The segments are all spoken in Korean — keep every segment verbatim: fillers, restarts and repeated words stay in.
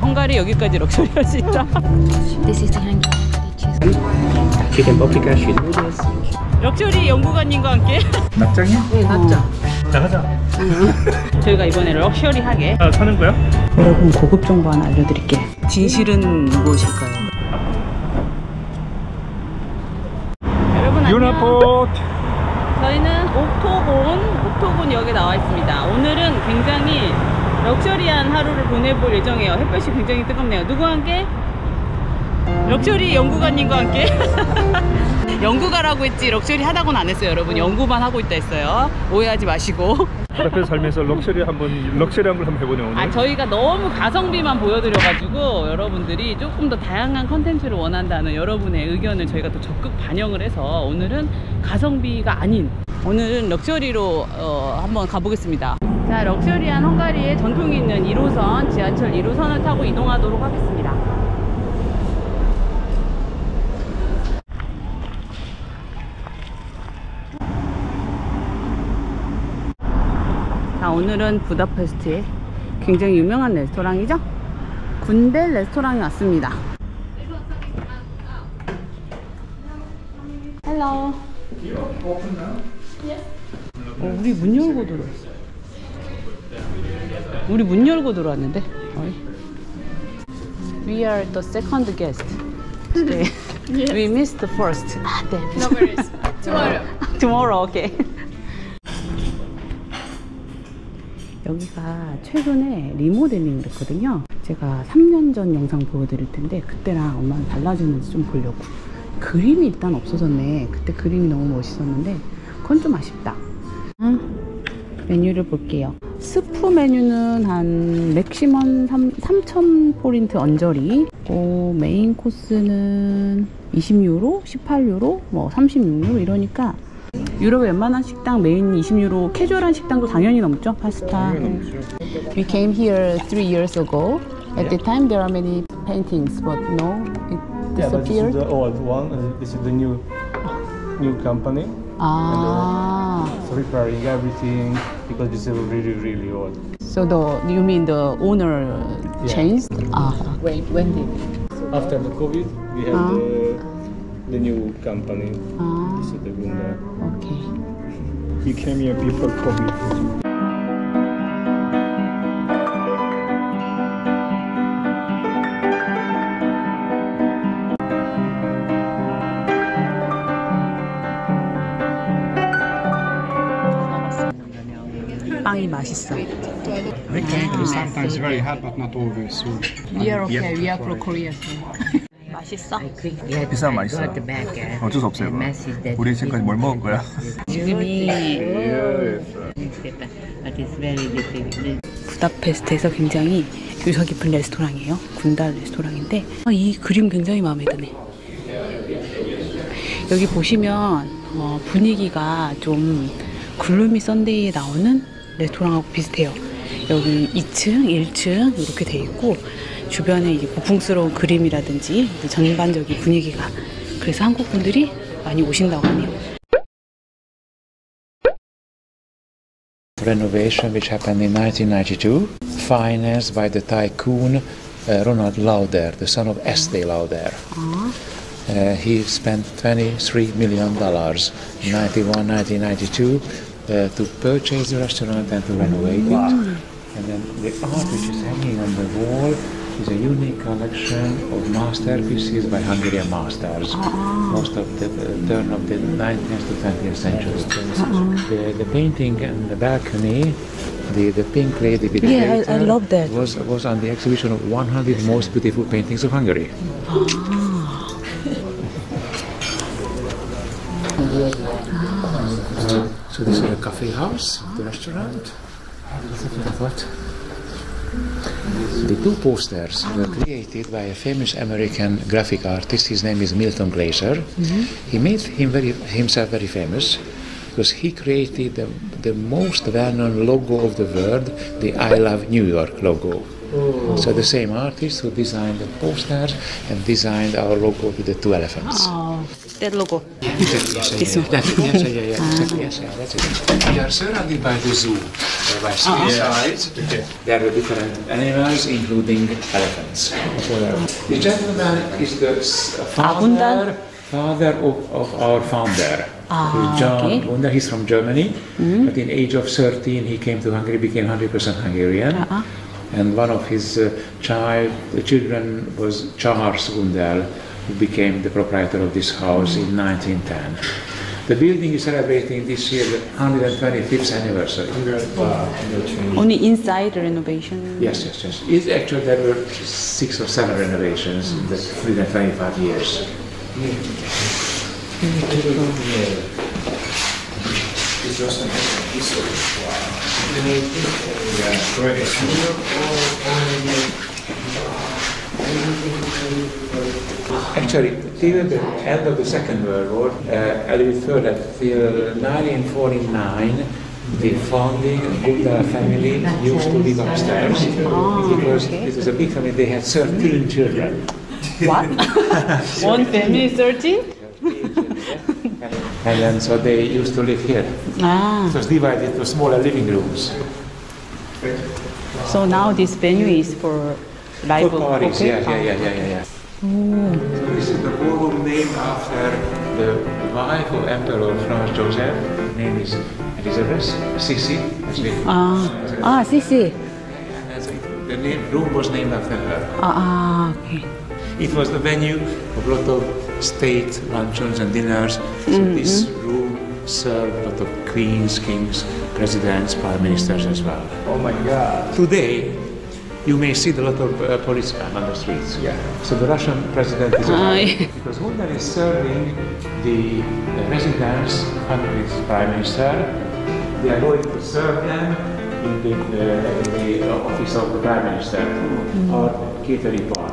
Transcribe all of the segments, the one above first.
헝가리 여기까지 럭셔리 할 수 있다. This is the Hungarian cheese. Chicken paprika, sweet noodles. 럭셔리 연구관님과 함께. 낙장이야? 네, 낙장. 자, 가자. 저희가 이번에 럭셔리하게 아, 사는 거야? 여러분 고급 정보 하나 알려드릴게요. 진실은 무엇일까요? 여러분 안녕. 유나포트. 저희는 옥토곤 옥토곤역에 나와 있습니다. 오늘은 굉장히 럭셔리한 하루를 보내볼 예정이에요. 햇볕이 굉장히 뜨겁네요. 누구와 함께? 럭셔리 연구관님과 함께. 연구가라고 했지 럭셔리 하다고는 안 했어요. 여러분 연구만 하고 있다 했어요. 오해하지 마시고. 앞에 살면서 럭셔리 한번 럭셔리한 걸 한번 해보네 오늘. 아, 저희가 너무 가성비만 보여드려가지고 여러분들이 조금 더 다양한 컨텐츠를 원한다는 여러분의 의견을 저희가 또 적극 반영을 해서 오늘은 가성비가 아닌 오늘은 럭셔리로 어, 한번 가보겠습니다. 자, 럭셔리한 헝가리의 전통이 있는 일 호선 지하철 일 호선을 타고 이동하도록 하겠습니다. 자, 오늘은 부다페스트의 굉장히 유명한 레스토랑이죠? 군델 레스토랑에 왔습니다. 헬로. 어, 우리 문 열고 들어왔어. 우리 문 열고 들어왔는데. 어이. We are the second guest. Okay. Yes. We missed the first. 아, 네. No worries. Tomorrow. Tomorrow, okay. 여기가 최근에 리모델링을 했거든요. 제가 삼 년 전 영상 보여드릴 텐데 그때랑 얼마나 달라졌는지 좀 보려고. 그림이 일단 없어졌네. 그때 그림이 너무 멋있었는데 그건 좀 아쉽다. 응? 메뉴를 볼게요. 스프 메뉴는 한 맥시멈 삼천 포린트 언저리. 그 메인 코스는 이십 유로, 십팔 유로, 뭐 삼십육 유로 이러니까 유럽 웬만한 식당 메인 이십 유로, 캐주얼한 식당도 당연히 넘죠. 파스타. We came here three years ago. At the time there are many paintings, but no, it Yeah, but this is disappeared. the old one, and this is the new new company. Ah, So repairing everything because this is really really old. so the you mean the owner Yeah. changed? Ah, when when did? After the COVID, we have Ah. the the new company. Ah, This is the window. okay. We came here before COVID. 빵이 맛있어. Okay, sometimes very hot, but not always. So. We are okay. We are from Korea. 맛있어? 비싸면 맛있어요. 어쩔 수 없어요. 우리 지금까지 뭘 먹은 거야? 지금이 부다페스트에서 굉장히 유서 깊은 레스토랑이에요. 군달 레스토랑인데 아, 이 그림 굉장히 마음에 드네. 여기 보시면 어, 분위기가 좀 글루미 썬데이에 나오는 레스토랑하고 비슷해요. 여기 이 층, 일 층 이렇게 돼 있고 주변에 이제 고풍스러운 그림이라든지 전반적인 분위기가 그래서 한국 분들이 많이 오신다고 하네요. Renovation which happened in nineteen ninety-two, financed by the tycoon uh, Ronald Lauder, the son of Estée Lauder. Uh, he spent twenty-three million dollars in ninety-one, nineteen ninety-two uh, to purchase the restaurant and to renovate it. And then the art which is hanging on the wall is a unique collection of masterpieces by Hungarian masters, most of the uh, turn of the nineteenth to twentieth century. The, the painting and the balcony, the, the pink lady with the Yeah, I, I glitter love that. was, was on the exhibition of one hundred most beautiful paintings of Hungary. So this is a coffee house, the restaurant. What? The two posters were created by a famous American graphic artist. His name is Milton Glaser. Mm-hmm. He made him very, himself very famous because he created the, the most well-known logo of the world, the I Love New York logo. So the same artist who designed the posters and designed our logo with the two elephants. Oh, that logo. This one. That, yes, yeah, yeah, exactly. Yes, yeah, that's it. We are surrounded by the zoo, uh, by three sides. There are different animals, including elephants. The gentleman is the s- father, father of, of our founder, Ah, John okay. Gundel. He's from Germany, but in age of thirteen he came to Hungary, became one hundred percent Hungarian. Uh-uh. And one of his uh, child, the children was Charles Gundel, who became the proprietor of this house in nineteen ten. The building is celebrating this year the one hundred twenty-fifth anniversary. Only inside renovation. Yes, yes, yes. It's actually there were six or seven renovations in the one hundred twenty-five years. Actually, till the end of the Second World War, uh, a little further, till nineteen forty-nine, the founding Gundel family used to live upstairs because it was a big family. They had thirteen children. What? One family, thirteen? And then so they used to live here. Ah, It was divided into smaller living rooms. so now this venue is for live For parties, okay? yeah, yeah, yeah, yeah, yeah. yeah. So this is the ballroom named after the wife of Emperor Franz Joseph. Her name is Elizabeth, Sissi. actually. Ah, ah, Sisi. That's it. The name, room was named after her. Ah, ah, okay. It was the venue of a lot of state luncheons and dinners. So this room served a lot of queens, kings, presidents, prime ministers as well. Oh my God. Today, you may see a lot of uh, policemen on the streets. Yeah. So the Russian president is Ah, alive yeah. because Gundel is serving the uh, residents under his prime minister. They are going to serve them in the, uh, in the uh, office of the prime minister or catering part.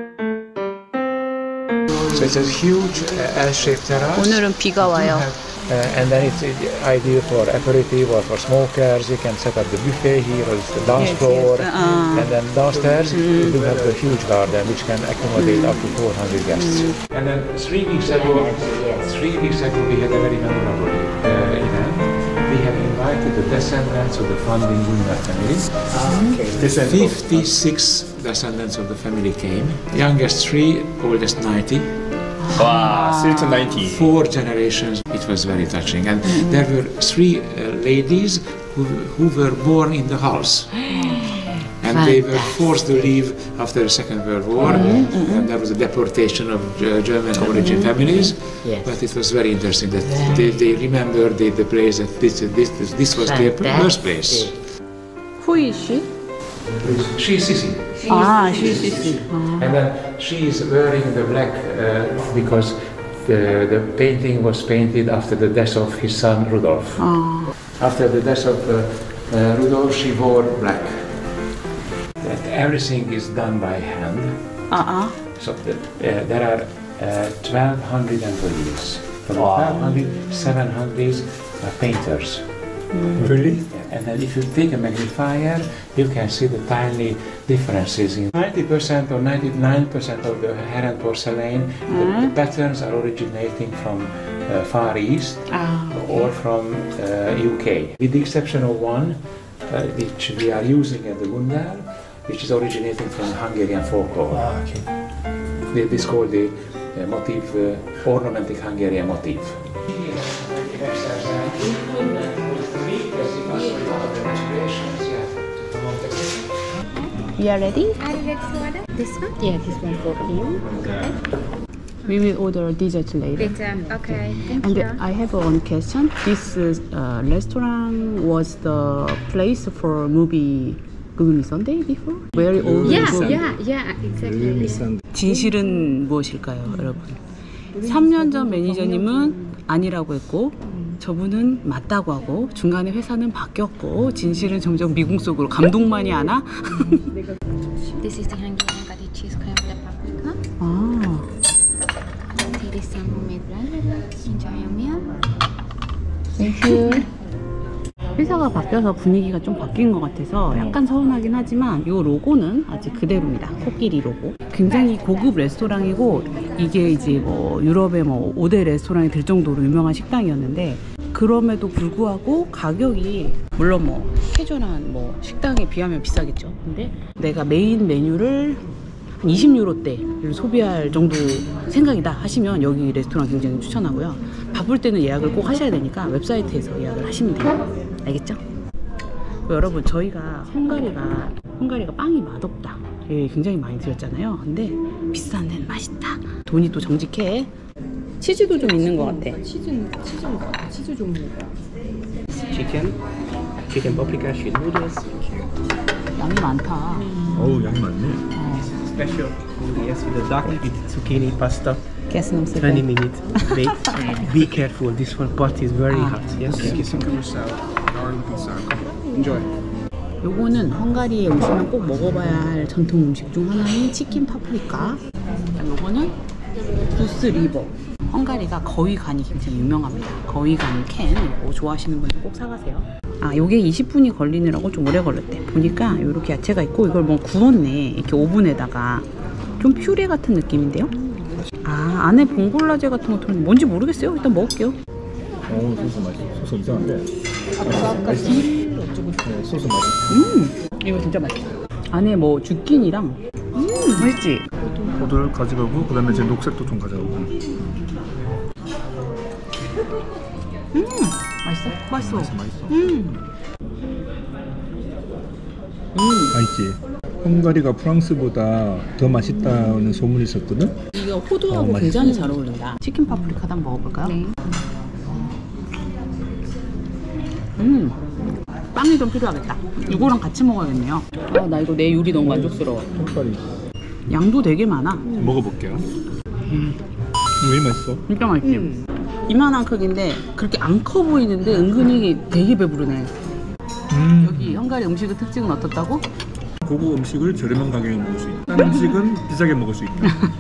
So it's a huge uh, L-shaped terrace. 오늘은 비가 와요. Uh, and then it's uh, ideal for aperitif or for smokers. You can set up the buffet here or the dance Yes, floor. yes, uh, and then downstairs we do have a huge garden which can accommodate up to four hundred guests. And then three weeks ago, three weeks ago we had a very memorable uh, event. We have invited the descendants of the founding Gundel family. fifty-six descendants of the family came. Youngest three, oldest ninety. Wow, still to ninety. Four generations. It was very touching. And there were three uh, ladies who, who were born in the house. And they were forced to leave after the Second World War. And there was a deportation of uh, German origin families. Yes. But it was very interesting that they, they remembered the, the place that this, this, this, this was their birthplace. Who is she? She is Sissi. Ah, she is Sisi. And then she is wearing the black uh, because the, the painting was painted after the death of his son Rudolf. Ah. After the death of uh, uh, Rudolf, she wore black. That everything is done by hand. Uh-uh. So the, uh, there are uh, twelve hundred employees. From the twelve hundred, seven hundred are painters. Really? And then if you take a magnifier, you can see the tiny differences in ninety percent or ninety-nine percent of the Heron porcelain. The, the patterns are originating from uh, Far East Ah, or from uh, U K, with the exception of one, uh, which we are using at the Gundel, which is originating from Hungarian folklore. Ah, okay. This is called the uh, motif, uh, ornamentic Hungarian motif. we are ready? Are you ready to order? This one? Yeah, this one for you. We will order dessert later. Pizza. Okay, thank And you. I have one question. This uh, restaurant was the place for movie Gloomy Sunday before? Very old. Yeah, movie. yeah, yeah, exactly. Yeah. 진실은 무엇일까요, 여러분? 삼 년 전 매니저님은 아니라고 했고 저분은 맞다고 하고 중간에 회사는 바뀌었고 진실은 점점 미궁 속으로 감동만이 하나? This is the Hungarian cottage cheese cream with paprika. 아, Here is some homemade bread. Enjoy your meal. thank you. 회사가 바뀌어서 분위기가 좀 바뀐 것 같아서 약간 서운하긴 하지만 이 로고는 아직 그대로입니다. 코끼리 로고. 굉장히 고급 레스토랑이고 이게 이제 뭐 유럽의 뭐 오 대 레스토랑이 될 정도로 유명한 식당이었는데 그럼에도 불구하고 가격이 물론 뭐 캐주얼한 뭐 식당에 비하면 비싸겠죠. 근데 내가 메인 메뉴를 한 이십 유로대를 소비할 정도 생각이다 하시면 여기 레스토랑 굉장히 추천하고요. 바쁠 때는 예약을 꼭 하셔야 되니까 웹사이트에서 예약을 하시면 돼요. 알겠죠? 여러분 저희가 헝가리가 헝가리가 빵이 맛없다 예, 굉장히 많이 드렸잖아요. 근데 비싼 데는 맛있다. 돈이 또 정직해. 치즈도 좀 있는 것 같아. 치즈는 치즈는 치즈 종류가. Chicken, chicken paprika, sweet noodles. 양이 많다. 어우 양이 많네. Special yes with the duck with zucchini pasta. 가스 넘스. twenty minutes wait. Be careful. This one pot is very hot. Yes. Cucumber salad, garlic and sour. Enjoy. 요거는 헝가리에 오시면 꼭 먹어봐야 할 전통 음식 중 하나인 치킨 파프리카. 요거는 부스 리버. 헝가리가 거위간이 굉장히 유명합니다. 거위간 캔 이거 좋아하시는 분들 꼭 사가세요. 아 요게 이십 분이 걸리느라고 좀 오래 걸렸대. 보니까 요렇게 야채가 있고 이걸 뭐 구웠네. 이렇게 오븐에다가 좀 퓨레 같은 느낌인데요. 아 안에 봉골라제 같은 거 들어있는 뭔지 모르겠어요. 일단 먹을게요. 어 소스 맛이 소스 이상한데. 아까 아까 딜 어쩌고 네, 소스 맛이. 음 이거 진짜 맛있어. 안에 뭐 주끼니랑 음 맛있지? 호두를 가져가고 그다음에 이제 녹색도 좀 가져가고. 음 맛있어? 맛있어. 맛있어 맛있어. 음. 음. 맛있지. 헝가리가 프랑스보다 더 맛있다는 소문이 있었거든. 이거 호두하고 어, 굉장히 잘 어울린다. 치킨 파프리카 한번 먹어볼까요? 네. 음 빵이 좀 필요하겠다. 이거랑 같이 먹어야겠네요. 아, 나 이거 내 요리 너무 만족스러워. 헝가리. 양도 되게 많아. 먹어볼게요. 음. 왜 맛있어? 진짜 맛있지? 음. 이만한 크기인데 그렇게 안 커 보이는데 은근히 되게 배부르네. 음. 여기 헝가리 음식의 특징은 어떻다고? 고급 음식을 저렴한 가격에 먹을 수 있다. 딴 음식은 비싸게 먹을 수 있다.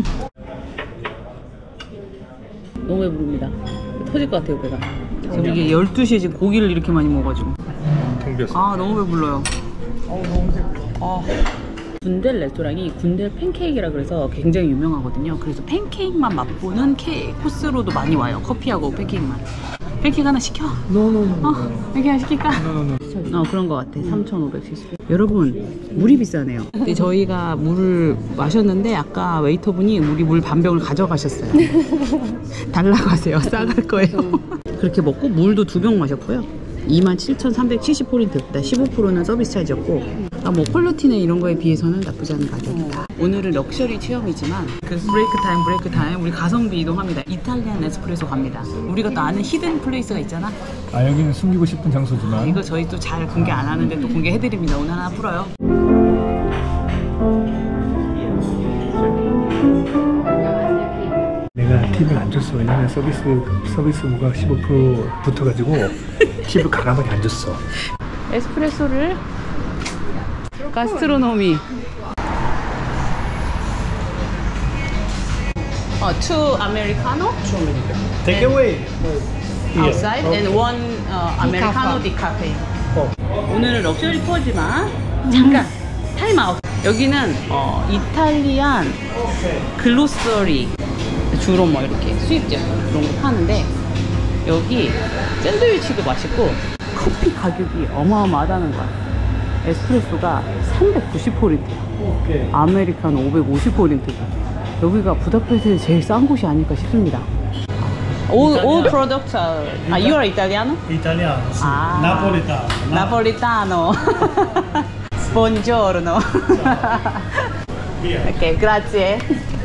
너무 배부릅니다. 터질 것 같아요, 배가. 지금 이게 열두 시에 지금 고기를 이렇게 많이 먹어가지고. 텅 비었어. 아, 너무 배불러요. 아. 군델 레스토랑이 군델 팬케이크라 그래서 굉장히 유명하거든요. 그래서 팬케이크만 맛보는 케 코스로도 많이 와요. 커피하고 팬케이크만. 팬케이크 하나 시켜. 노노노. 어, 팬케이크 하나 시킬까? 노노노. 어, 그런 것 같아. 삼천오백칠십. 여러분, 물이 비싸네요. 근데 저희가 물을 마셨는데 아까 웨이터분이 우리 물 반병을 가져가셨어요. 달라고 하세요. 싸갈 거예요. 그렇게 먹고 물도 두 병 마셨고요. 이만 칠천삼백칠십 포린트. 십오 퍼센트는 서비스 차지였고, 아, 뭐 퀄리티나 이런 거에 비해서는 나쁘지 않은 가격이다. 오늘은 럭셔리 체험이지만 그 브레이크 타임 브레이크 타임 우리 가성비 이동합니다. 이탈리안 에스프레소 갑니다. 우리가 또 아는 히든 플레이스가 있잖아. 아 여기는 숨기고 싶은 장소지만. 이거 저희 또 잘 공개 안 하는데 또 공개해드립니다. 오늘 하나 풀어요. 내가 팁을 안 줬어. 왜냐면 서비스 서비스부가 십오 퍼센트 붙어가지고 팁을 가감하게 안 줬어. 에스프레소를 가스트로노미 어, two americano Take away. outside and one uh, americano decaffe. 오늘은 럭셔리 투어지만 잠깐 타임 아웃. 여기는 어, 이탈리안 글로서리 주로 뭐 이렇게 수입제품 그런 거 파는데 여기 샌드위치도 맛있고 커피 가격이 어마어마하다는 거야. 에스프레소가 삼백구십 포린트야. 아메리카노 오백오십 포린트고. 여기가 부다페스트에서 제일 싼 곳이 아닐까 싶습니다. All, all products are... 아, you are Italiano? Italiano. Ah. Napoletano. Napolitano. Buongiorno. Ok, grazie.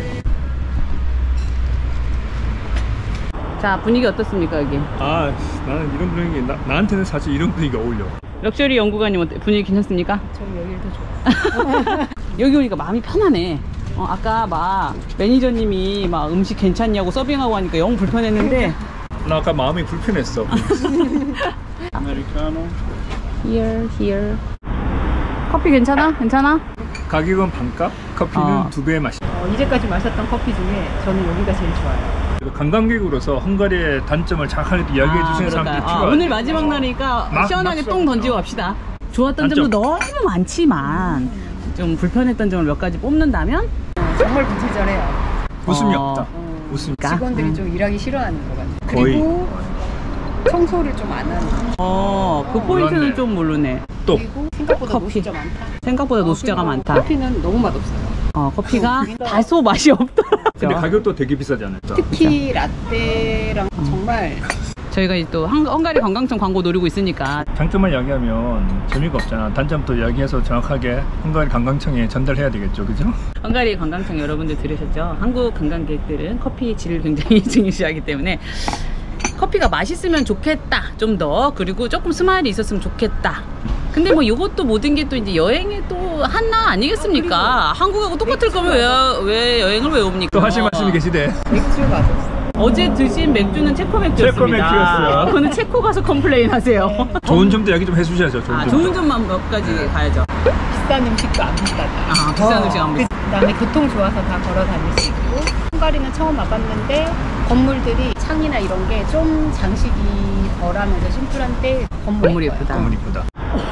자, 분위기 어떻습니까, 여기? 아 나는 이런 분위기 나, 나한테는 사실 이런 분위기가 어울려. 럭셔리 연구관님 어때? 분위기 괜찮습니까? 저는 여기를 더 좋아해요. 여기 오니까 마음이 편하네. 어, 아까 막 매니저님이 막 음식 괜찮냐고 서빙하고 하니까 영 불편했는데 나 아까 마음이 불편했어. Americano. Here, here. 커피 괜찮아? 괜찮아? 가격은 반값, 커피는 어. 두 배의 맛이. 어, 이제까지 마셨던 커피 중에 저는 여기가 제일 좋아요. 관광객으로서 헝가리의 단점을 정확하게 이야기해 아, 주시는 사람들이 아, 필요해요. 오늘 마지막 날이니까 막- 시원하게 막 똥 던지고 갑시다. 좋았던 단점. 점도 너무 많지만 좀 불편했던 점을 몇 가지 뽑는다면 정말 부채절해요. 웃음이 어. 없다. 웃음이 그러니까? 직원들이 음. 좀 일하기 싫어하는 것 같아요. 거의. 그리고 청소를 좀 안 하는 거. 어, 그 포인트는 몰랐네. 좀 모르네. 또 그리고 생각보다 커피. 노숙자 많다. 생각보다 어, 노숙자가 그리고 많다. 커피는 너무 맛없어요. 어, 커피가 어, 다소 맛이 없더라. 근데 가격도 되게 비싸지 않아요? 특히 라떼랑 정말 저희가 이제 또 헝- 헝가리 관광청 광고 노리고 있으니까 장점만 이야기하면 재미가 없잖아. 단점도 이야기해서 정확하게 헝가리 관광청에 전달해야 되겠죠, 그죠? 헝가리 관광청 여러분들 들으셨죠? 한국 관광객들은 커피의 질을 굉장히 중요시하기 때문에 커피가 맛있으면 좋겠다 좀 더, 그리고 조금 스마일이 있었으면 좋겠다. 근데 뭐 이것도 모든 게 또 이제 여행의 또 하나 아니겠습니까? 한국하고 똑같을 거면 왜, 왜 여행을 왜 옵니까? 또 하실 말씀이 계시대. 맥주 맛없어요. 어제 드신 맥주는 체코 맥주였습니다. 체코 맥주였어요. 그거는 체코 가서 컴플레인 하세요. 좋은 점도 이야기 좀 해주셔야죠. 좋은 아, 점도. 좋은 점만 몇 가지 가야죠. 비싼 음식도 안 비싸다. 아, 비싼 음식 안 비싸. 그 다음에 교통 좋아서 다 걸어 다닐 수 있고. 헝가리는 처음 와봤는데 건물들이 창이나 이런 게 좀 장식이 덜하면서 심플한데 건물 건물이 예뻐요. 예쁘다. 건물 이쁘다.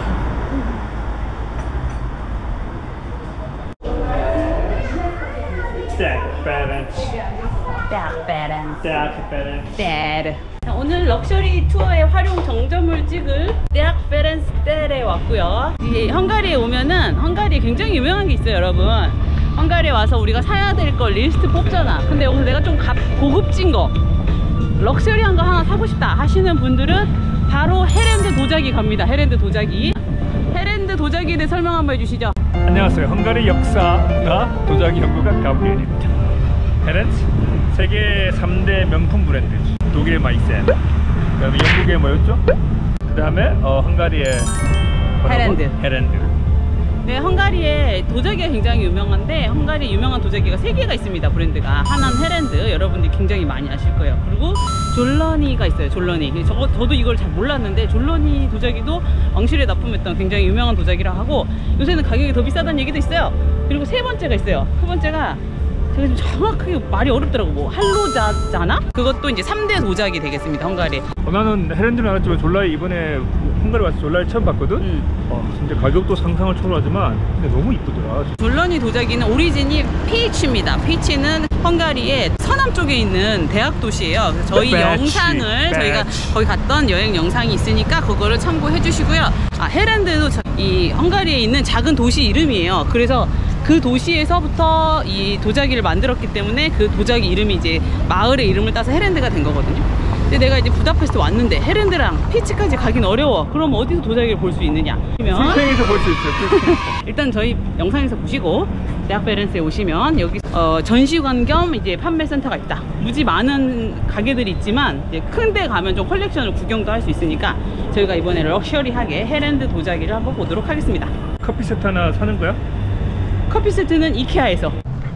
베르. 오늘 럭셔리 투어의 활용 정점을 찍을 대학 페렌스텔에 왔고요. 이 헝가리에 오면은 헝가리에 굉장히 유명한 게 있어요, 여러분. 헝가리에 와서 우리가 사야 될 걸 리스트 뽑잖아. 근데 여기서 내가 좀 값, 고급진 거, 럭셔리한 거 하나 사고 싶다 하시는 분들은 바로 헤렌드 도자기 갑니다. 헤렌드 도자기. 헤렌드 도자기에 대해 설명 한번 해주시죠. 안녕하세요. 헝가리 역사가 도자기 연구가 가브리엘입니다. 헤렌츠 세계 삼 대 명품 브랜드. 독일의 마이센, 그다음에 영국의 뭐였죠? 그다음에 어, 헝가리의 뭐라고? 헤렌드. 헤렌드. 네, 헝가리에 도자기가 굉장히 유명한데 헝가리에 유명한 도자기가 세 개가 있습니다. 브랜드가. 하나는 헤렌드, 여러분들이 굉장히 많이 아실 거예요. 그리고 졸러니가 있어요. 졸러니. 저, 저도 이걸 잘 몰랐는데 졸러니 도자기도 왕실에 납품했던 굉장히 유명한 도자기라 하고, 요새는 가격이 더 비싸다는 얘기도 있어요. 그리고 세 번째가 있어요. 세 번째가 제가 좀 정확하게 말이 어렵더라고. 뭐 할로자잖아? 그것도 이제 삼 대 도자기 되겠습니다, 헝가리. 어, 나는 헤렌드는 알았지만 졸라이 이번에 헝가리 와서 졸라이 처음 봤거든. 음. 어, 진짜 가격도 상상을 초월하지만 근데 너무 이쁘더라. 졸러니 도자기는 오리진이 피에이치입니다. 피에이치는 헝가리의 서남 쪽에 있는 대학 도시예요. 그래서 저희 배치, 영상을 배치. 저희가 거기 갔던 여행 영상이 있으니까 그거를 참고해 주시고요. 아, 헤렌드도 저- 이 헝가리에 있는 작은 도시 이름이에요. 그래서 그 도시에서부터 이 도자기를 만들었기 때문에 그 도자기 이름이 이제 마을의 이름을 따서 헤렌드가 된 거거든요. 근데 내가 이제 부다페스트 왔는데 헤렌드랑 피치까지 가긴 어려워. 그럼 어디서 도자기를 볼 수 있느냐? 그러면 풀팽에서 볼 수 있어요. 일단 저희 영상에서 보시고 대학 페렌스에 오시면 여기 어, 전시관 겸 이제 판매 센터가 있다. 무지 많은 가게들이 있지만 이제 큰데 가면 좀 컬렉션을 구경도 할 수 있으니까 저희가 이번에 럭셔리하게 헤렌드 도자기를 한번 보도록 하겠습니다. 커피 세트 하나 사는 거야? 커피 세트는 이케아에서.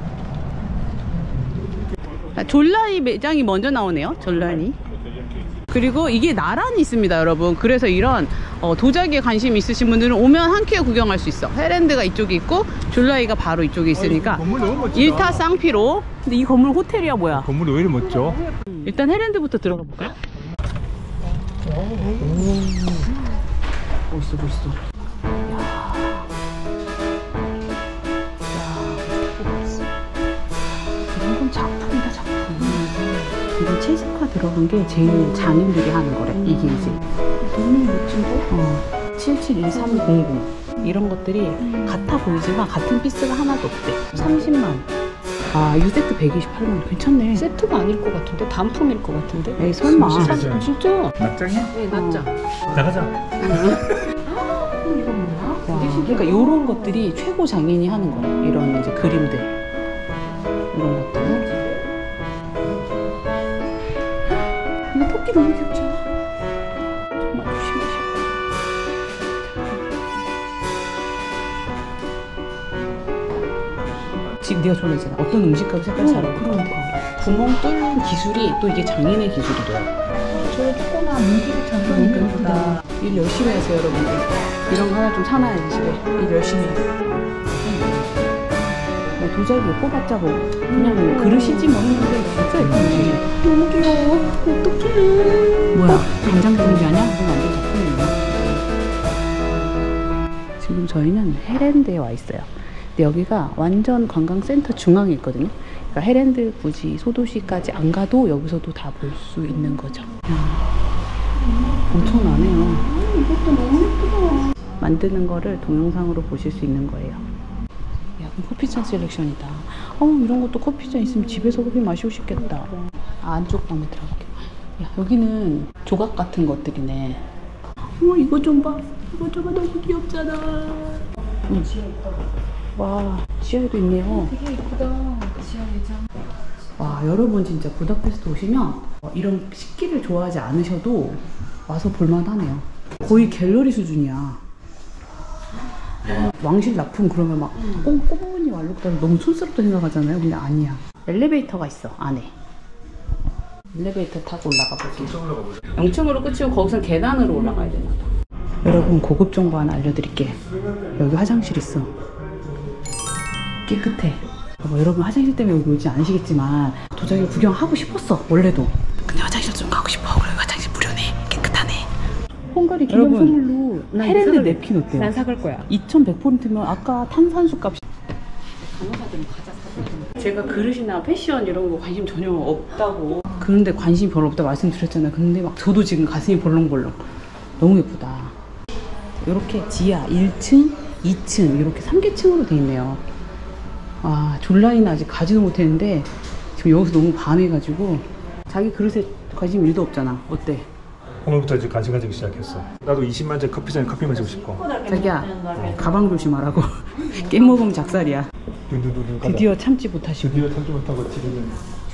아, 졸라이 매장이 먼저 나오네요. 졸라니. 그리고 이게 나란히 있습니다, 여러분. 그래서 이런 어, 도자기에 관심 있으신 분들은 오면 한 큐에 구경할 수 있어. 헤렌드가 이쪽에 있고 졸라이가 바로 이쪽에 있으니까. 어, 건물 너무 멋지다. 일타 쌍피로. 근데 이 건물 호텔이야 뭐야? 건물이 왜 이리 멋져? 일단 헤렌드부터 들어가 볼까요? 멋있어 멋있어. 이런 건 작품이다, 작품. 이게 채색화 들어간 게 제일 장인들이 하는 거래. 이게 이제 너무 멋진데? 어, 칠칠일삼공공 이런 것들이 같아 보이지만 같은 피스가 하나도 없대. 삼십만. 아, 이 세트 백이십팔만 원. 괜찮네. 세트가 아닐 것 같은데? 단품일 것 같은데? 에이, 설마. 진짜. 진짜? 낙장이야? 네, 낫죠. 나가자. 와, 그러니까 이런 것들이 최고 장인이 하는 거래. 이런 이제 그림들, 이런 것들. 근데 토끼 너무 귀엽잖아. 정말 조심하셔. 지금 내가 좋아하잖아. 어떤 음식하고 색깔 잘 어울려. 그러니까 구멍 뚫는 기술이 또 이게 장인의 기술이래요. 저 조그만 문기를 잡으니까 예쁘다. 일 열심히 하세요, 여러분들. 이런 거 하나 좀 사놔야지, 집에. 일 열심히 해. 도자기 뽑았자고 그냥 그릇이지 뭐 했는데 진짜 예쁘지. 너무 귀여워. 어떡해. 뭐야, 간장 종지 아니야? 그건 완전 작품이네. 지금 저희는 헤랜드에 와 있어요. 근데 여기가 완전 관광센터 중앙에 있거든요. 그러니까 헤랜드 굳이 소도시까지 안 가도 여기서도 다 볼 수 있는 거죠. 야, 엄청나네요. 이것도 너무 예쁘다. 만드는 거를 동영상으로 보실 수 있는 거예요. 야, 커피잔 셀렉션이다. 어, 이런 것도 커피잔 있으면 집에서 커피 마시고 싶겠다. 아, 안쪽 방에 들어갈게요. 야, 여기는 조각 같은 것들이네. 어, 이거 좀 봐. 이거 좀 봐. 너무 귀엽잖아. 응. 와, 지하에도 있네요. 되게 예쁘다. 지하 매장. 와, 여러분 진짜 부다페스트 오시면 어, 이런 식기를 좋아하지 않으셔도 와서 볼만하네요. 거의 갤러리 수준이야. 왕실 납품 그러면 막 꼼꼼히 왈록달록 너무 촌스럽다 생각하잖아요. 근데 아니야. 엘리베이터가 있어 안에. 엘리베이터 타고 올라가 보세요. 영 층으로 끝이고 거기서 계단으로 올라가야 되나 봐. 여러분 고급 정보 하나 알려드릴게. 여기 화장실 있어. 깨끗해. 뭐 여러분 화장실 때문에 여기 오지 않으시겠지만 도자기 구경하고 싶었어 원래도. 근데 화장실 좀 가고 싶어. 그래, 화장실 무료네. 깨끗하네. 헝가리 기념 선물로 헤랜드 냅킨 어때요? 난 사갈 거야. 이천백 포인트면 아까 탄산수 값이. 간호사들은 과자 사거든요. 제가 그릇이나 패션 이런 거 관심 전혀 없다고. 그런데 관심이 별로 없다고 말씀드렸잖아요. 근데 막 저도 지금 가슴이 벌렁벌렁. 너무 예쁘다. 이렇게 지하 일 층, 이 층 이렇게 삼 개층으로 돼 있네요. 아, 졸라이는 아직 가지도 못했는데 지금 여기서 너무 반해가지고. 자기 그릇에 관심 일도 없잖아. 어때? 오늘부터 이제 관심 가지기 시작했어. 나도 이십만짜리 커피잔에 커피 마시고 싶어. 자기야, 가방 조심하라고. 깻 먹으면 작살이야. 두두두두 드디어 참지 못하시고. 드디어 참지 못하고 지금은.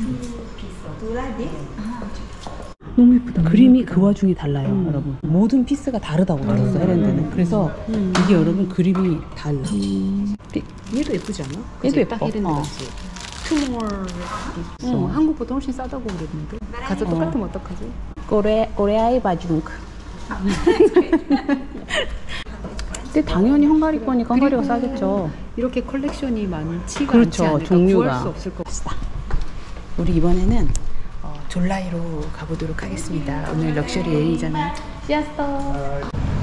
너무 예쁘다. 그림이 그 와중에 달라요, 음. 여러분. 모든 피스가 다르다고 들었어, 헤랜드는. 그래서 음. 이게 여러분 그림이 달라. 음. 얘도 예쁘지 않아? 얘도 예뻐. 헤랜드 어. 같이. 투몰. 어, 한국보다 훨씬 싸다고 그랬는데. 가격 똑같으면 어떡하지? 꼬레, 꼬레아이 바중크. 근데 당연히 헝가리 거니까 헝가리가 싸겠죠. 이렇게 컬렉션이 많지가 그렇죠, 않지 않을까. 종류가. 구할 수 없을 것 같아. 우리 이번에는 어, 졸라이로 가보도록 하겠습니다. 오늘 럭셔리 여행이잖아. 시아스터.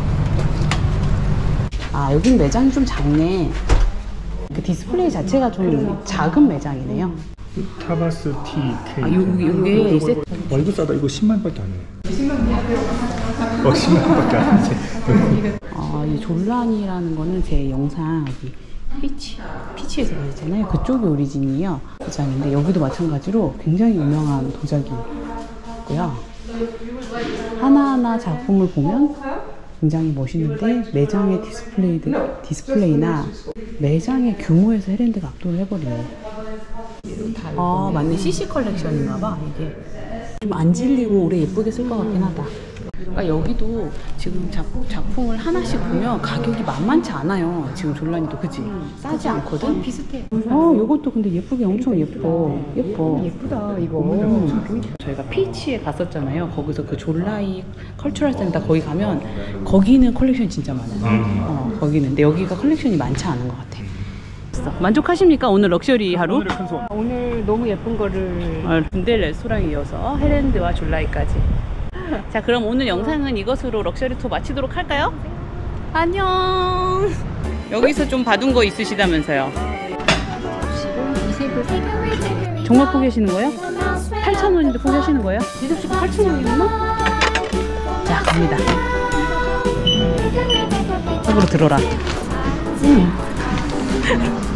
아, 여긴 매장이 좀 작네. 그 디스플레이 자체가 좀 작은 매장이네요. 타바스 티 케이크. 아, 요, 요게 이 세트. 와, 이거 싸다. 이거 십만밖에 안 해. 십만 어, 십만밖에 안 해. 아, 이 졸란이라는 거는 제 영상 여기 피치, 피치에서 보셨잖아요. 그쪽이 오리진이에요. 도자기인데 여기도 마찬가지로 굉장히 유명한 도자기고요. 하나하나 작품을 보면 굉장히 멋있는데 매장의 디스플레이, 디스플레이나 매장의 규모에서 헤랜드가 압도를 해버리네. 아, 맞네. 씨씨 컬렉션인가봐 이게. 좀 안 질리고 오래 예쁘게 쓸 것 같긴 하다. 그러니까 여기도 지금 작, 작품을 하나씩 보면 가격이 만만치 않아요. 지금 졸란이도 그지? 음, 싸지 않거든? 비슷해. 어, 요것도 근데 예쁘게 엄청 예뻐. 예뻐. 예쁘다 이거. 음. 저희가 피치에 갔었잖아요. 거기서 그 졸라이 컬처럴 센터 거기 가면 거기는 컬렉션이 진짜 많아요. 어, 거기는. 근데 여기가 컬렉션이 많지 않은 것 같아. 만족하십니까? 오늘 럭셔리 하루? 오늘의 큰 소원. 오늘 너무 예쁜 거를. 어, 군대 레스토랑에 이어서 헤랜드와 졸라이까지. 자, 그럼 오늘 영상은 이것으로 럭셔리 투어 마치도록 할까요? 안녕. 여기서 좀 받은 거 있으시다면서요? 정말 포기하시는 거예요? 팔천 원인데 포기하시는 거예요? 디저트가 팔천 원이구나? 자, 갑니다. 속으로 들어라. 음.